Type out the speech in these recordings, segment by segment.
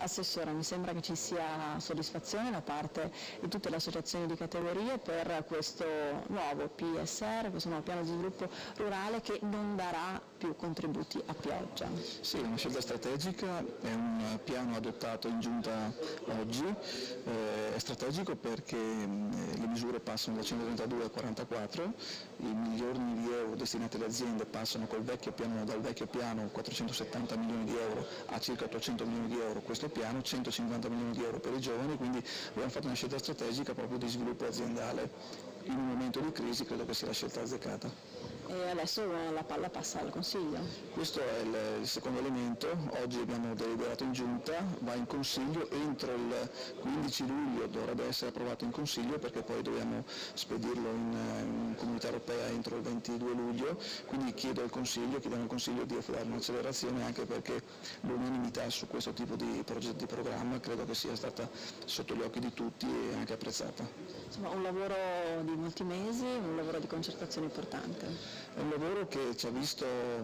Assessora, mi sembra che ci sia soddisfazione da parte di tutte le associazioni di categorie per questo nuovo PSR, questo nuovo piano di sviluppo rurale che non darà più contributi a pioggia. Sì, è una scelta strategica, è un piano adottato in giunta oggi, è strategico perché le misure passano da 132 a 44, i milioni di euro destinati alle aziende passano dal vecchio piano 470 milioni di euro a circa 800 milioni di euro questo piano, 150 milioni di euro per i giovani, quindi abbiamo fatto una scelta strategica proprio di sviluppo aziendale. In un momento di crisi credo che sia la scelta azzeccata. E adesso la palla passa al Consiglio. Questo è il secondo elemento, oggi abbiamo deliberato in giunta, va in Consiglio, entro il 15 luglio dovrebbe essere approvato in Consiglio perché poi dobbiamo spedirlo in Comunità Europea entro il 22 luglio, quindi chiediamo al Consiglio di affidare un'accelerazione anche perché l'unanimità su questo tipo di progetto di programma credo che sia stata sotto gli occhi di tutti e anche apprezzata. Insomma, un lavoro di molti mesi, un lavoro di concertazione importante. È un lavoro che ci ha visto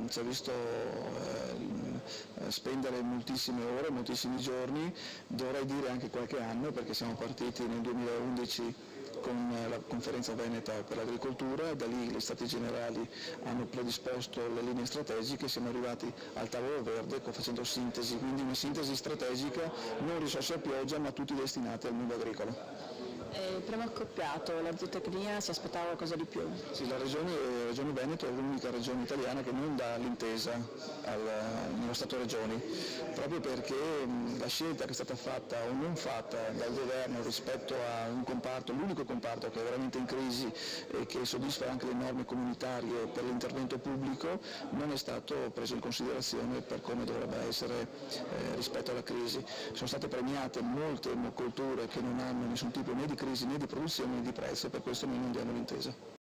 spendere moltissime ore, moltissimi giorni, dovrei dire anche qualche anno perché siamo partiti nel 2011 con la conferenza veneta per l'agricoltura, da lì gli Stati Generali hanno predisposto le linee strategiche, siamo arrivati al tavolo verde facendo sintesi, quindi una sintesi strategica, non risorse a pioggia ma tutti destinati al mondo agricolo. Il primo accoppiato, la zootecnia, si aspettava qualcosa di più? Sì, la regione Veneto è l'unica regione italiana che non dà l'intesa nello Stato regioni, proprio perché la scelta che è stata fatta o non fatta dal governo rispetto a un comparto, l'unico comparto che è veramente in crisi e che soddisfa anche le norme comunitarie per l'intervento pubblico, non è stato preso in considerazione per come dovrebbe essere rispetto alla crisi. Sono state premiate molte monocolture che non hanno nessun tipo né di crisi né di produzione né di prezzo, per questo noi non diamo l'intesa.